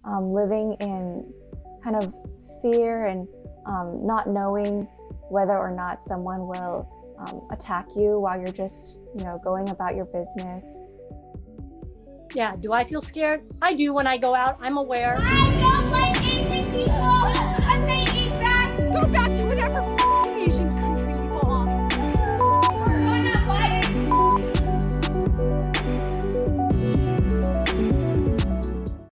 living in kind of fear and not knowing whether or not someone will attack you while you're just, going about your business. Yeah, do I feel scared? I do when I go out. I'm aware. I don't like Asian people because they eat bad. Go back to